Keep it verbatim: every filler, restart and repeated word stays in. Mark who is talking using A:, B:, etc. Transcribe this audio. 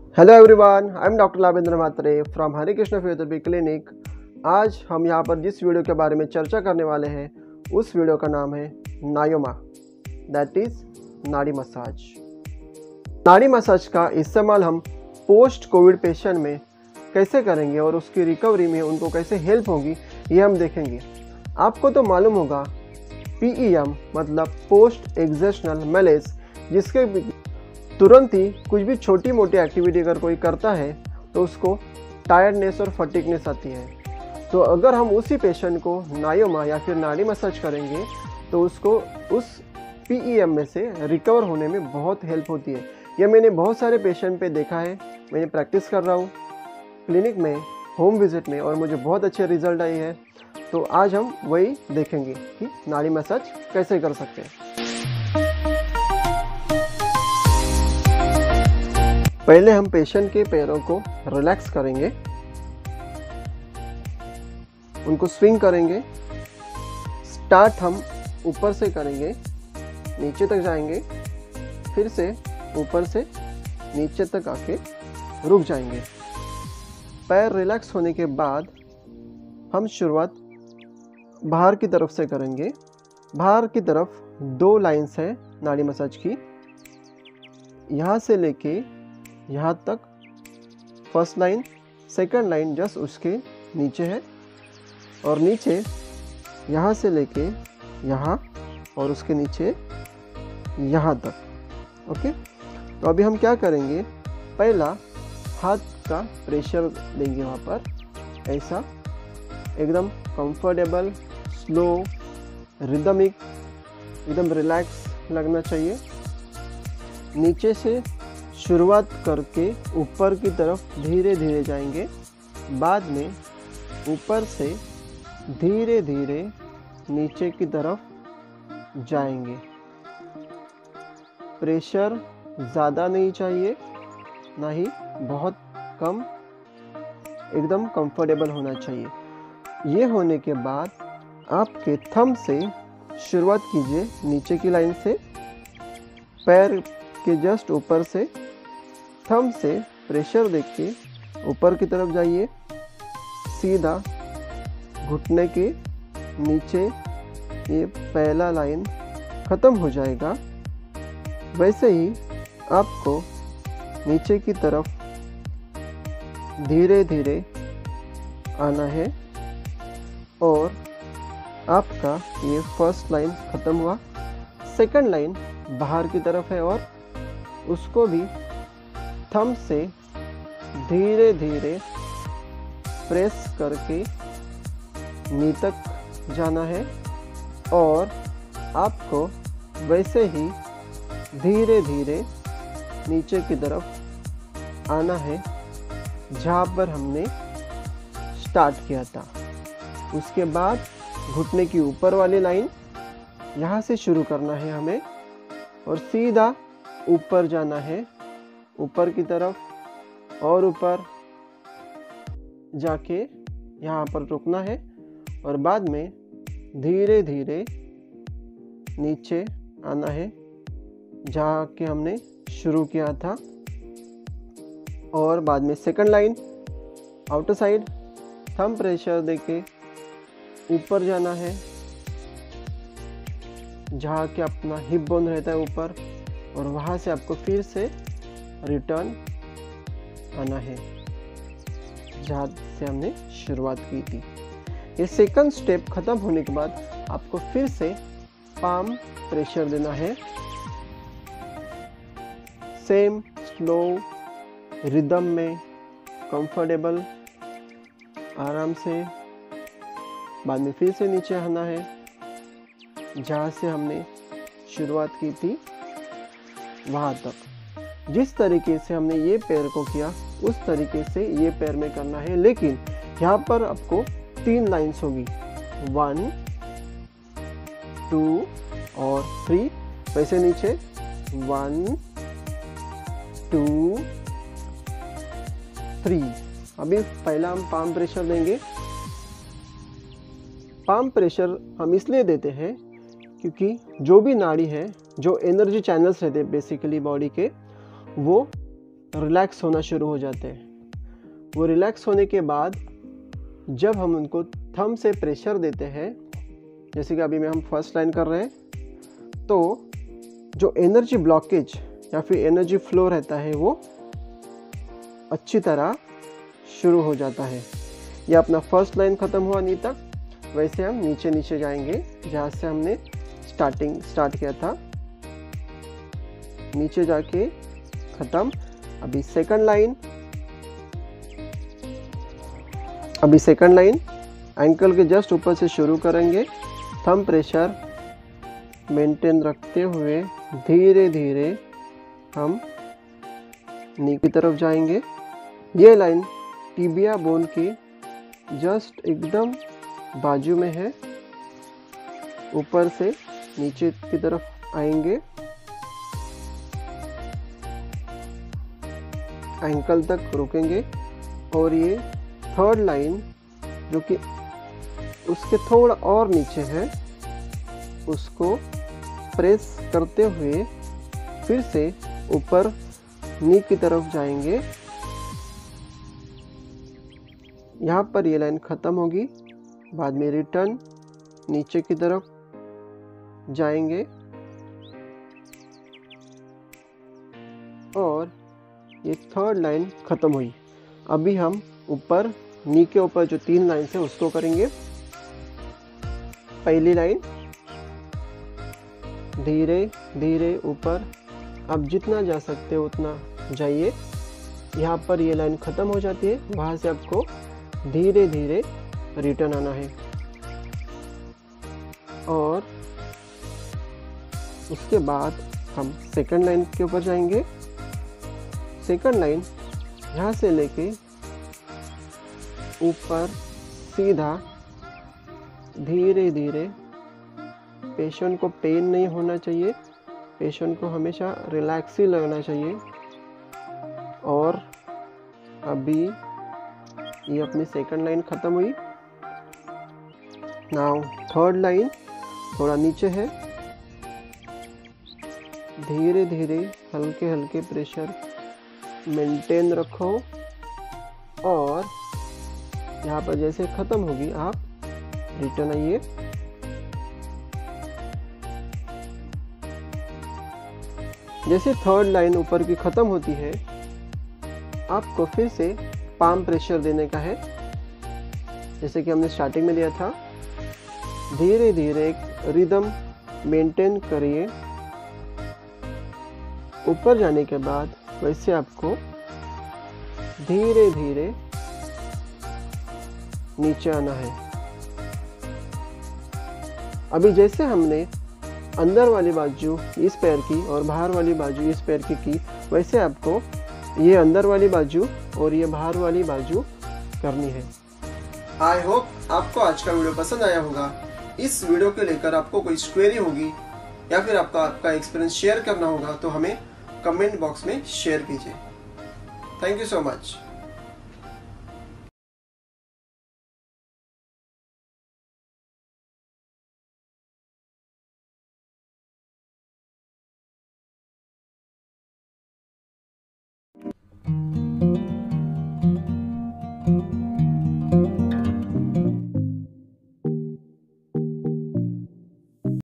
A: Hello everyone, I am doctor Lavendra Matre from Hare Krishna physiotherapy clinic. आज हम यहाँ पर जिस वीडियो के बारे में चर्चा करने वाले हैं उस वीडियो का नाम है नायोमा, दैट इज नाड़ी मसाज। नाड़ी मसाज का इस्तेमाल हम पोस्ट कोविड पेशेंट में कैसे करेंगे और उसकी रिकवरी में उनको कैसे हेल्प होगी ये हम देखेंगे। आपको तो मालूम होगा पी ई एम मतलब पोस्ट एक्सर्शनल मैलेज, जिसके तुरंत ही कुछ भी छोटी मोटी एक्टिविटी अगर कोई करता है तो उसको टायर्डनेस और फटीगनेस आती है। तो अगर हम उसी पेशेंट को नायोमा या फिर नाड़ी मसाज करेंगे तो उसको उस पी ई एम में से रिकवर होने में बहुत हेल्प होती है। यह मैंने बहुत सारे पेशेंट पे देखा है, मैंने प्रैक्टिस कर रहा हूँ क्लिनिक में, होम विजिट में, और मुझे बहुत अच्छे रिजल्ट आए हैं। तो आज हम वही देखेंगे कि नाड़ी मसाज कैसे कर सकते हैं। पहले हम पेशेंट के पैरों को रिलैक्स करेंगे, उनको स्विंग करेंगे। स्टार्ट हम ऊपर से करेंगे, नीचे तक जाएंगे, फिर से ऊपर से नीचे तक आके रुक जाएंगे। पैर रिलैक्स होने के बाद हम शुरुआत बाहर की तरफ से करेंगे। बाहर की तरफ दो लाइंस है नाड़ी मसाज की, यहाँ से लेके यहाँ तक first line, second line just उसके नीचे है, और नीचे यहाँ से लेके यहाँ और उसके नीचे यहाँ तक। ओके, तो अभी हम क्या करेंगे, पहला हाथ का प्रेशर देंगे वहाँ पर, ऐसा एकदम कंफर्टेबल, स्लो, रिदमिक, एकदम रिलैक्स लगना चाहिए। नीचे से शुरुआत करके ऊपर की तरफ धीरे धीरे जाएंगे, बाद में ऊपर से धीरे धीरे नीचे की तरफ जाएंगे। प्रेशर ज़्यादा नहीं चाहिए, ना ही बहुत कम, एकदम कंफर्टेबल होना चाहिए। ये होने के बाद आपके थंब से शुरुआत कीजिए, नीचे की लाइन से, पैर के जस्ट ऊपर से थंब से प्रेशर देके ऊपर की तरफ जाइए। सीधा घुटने के नीचे ये पहला लाइन ख़त्म हो जाएगा। वैसे ही आपको नीचे की तरफ धीरे धीरे आना है, और आपका ये फर्स्ट लाइन ख़त्म हुआ। सेकंड लाइन बाहर की तरफ है, और उसको भी थंब से धीरे धीरे प्रेस करके नी तक जाना है, और आपको वैसे ही धीरे धीरे नीचे की तरफ आना है जहाँ पर हमने स्टार्ट किया था। उसके बाद घुटने की ऊपर वाली लाइन यहाँ से शुरू करना है हमें, और सीधा ऊपर जाना है, ऊपर की तरफ, और ऊपर जाके यहाँ पर रुकना है, और बाद में धीरे धीरे नीचे आना है जहाँ के हमने शुरू किया था। और बाद में second line outer side thumb pressure देके ऊपर जाना है जहाँ के अपना हिप बोन रहता है ऊपर, और वहाँ से आपको फिर से रिटर्न आना है जहाँ से हमने शुरुआत की थी। ये सेकंड स्टेप खत्म होने के बाद आपको फिर से पाम प्रेशर देना है, सेम स्लो रिदम में, कंफर्टेबल, आराम से। बाद में फिर से नीचे आना है जहाँ से हमने शुरुआत की थी वहाँ तक। जिस तरीके से हमने ये पैर को किया उस तरीके से ये पैर में करना है, लेकिन यहाँ पर आपको तीन लाइंस होगी, वन, टू और थ्री। वैसे नीचे वन, टू, थ्री। अभी पहला हम पाम प्रेशर देंगे। पाम प्रेशर हम इसलिए देते हैं क्योंकि जो भी नाड़ी है, जो एनर्जी चैनल्स रहते हैं बेसिकली बॉडी के, वो रिलैक्स होना शुरू हो जाते हैं। वो रिलैक्स होने के बाद जब हम उनको थंब से प्रेशर देते हैं, जैसे कि अभी में हम फर्स्ट लाइन कर रहे हैं, तो जो एनर्जी ब्लॉकेज या फिर एनर्जी फ्लो रहता है वो अच्छी तरह शुरू हो जाता है। ये अपना फर्स्ट लाइन ख़त्म हुआ नी तक, वैसे हम नीचे नीचे जाएंगे जहाँ से हमने स्टार्टिंग स्टार्ट किया था, नीचे जाके ख़त्म। अभी सेकंड लाइन, अभी सेकंड लाइन एंकल के जस्ट ऊपर से शुरू करेंगे, थंब प्रेशर मेंटेन रखते हुए धीरे धीरे हम नी की तरफ जाएंगे। ये लाइन टिबिया बोन की जस्ट एकदम बाजू में है, ऊपर से नीचे की तरफ आएंगे, एंकल तक रुकेंगे और ये थर्ड लाइन जो कि उसके थोड़ा और नीचे है उसको प्रेस करते हुए फिर से ऊपर नी की तरफ जाएंगे। यहाँ पर ये लाइन ख़त्म होगी, बाद में रिटर्न नीचे की तरफ जाएंगे और ये थर्ड लाइन ख़त्म हुई। अभी हम ऊपर नी के ऊपर जो तीन लाइन है उसको करेंगे। पहली लाइन धीरे धीरे ऊपर, अब जितना जा सकते हो उतना जाइए। यहाँ पर ये लाइन ख़त्म हो जाती है, वहाँ से आपको धीरे धीरे रिटर्न आना है और उसके बाद हम सेकंड लाइन के ऊपर जाएंगे। सेकंड लाइन यहाँ से लेके ऊपर सीधा धीरे धीरे, पेशेंट को पेन नहीं होना चाहिए, पेशेंट को हमेशा रिलैक्स ही लगना चाहिए। और अभी ये अपनी सेकंड लाइन ख़त्म हुई। नाउ थर्ड लाइन थोड़ा नीचे है, धीरे धीरे हल्के हल्के प्रेशर मेंटेन रखो और यहाँ पर जैसे ख़त्म होगी आप रिटर्न आइए। जैसे थर्ड लाइन ऊपर की ख़त्म होती है, आपको फिर से पाम प्रेशर देने का है, जैसे कि हमने स्टार्टिंग में दिया था। धीरे धीरे एक रिदम मेंटेन करिए। ऊपर जाने के बाद वैसे आपको धीरे धीरे नीचे आना है। अभी जैसे हमने अंदर वाली बाजू इस पैर की और बाहर वाली बाजू इस पैर की की, वैसे आपको ये अंदर वाली बाजू और ये बाहर वाली बाजू करनी है।
B: आई होप आपको आज का वीडियो पसंद आया होगा। इस वीडियो को लेकर आपको कोई क्वेरी होगी या फिर आपका आपका एक्सपीरियंस शेयर करना होगा तो हमें कमेंट बॉक्स में शेयर कीजिए। Thank you so much.